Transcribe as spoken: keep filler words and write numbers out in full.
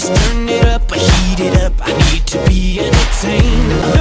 Let's turn it up, heat it up. I need to be entertained.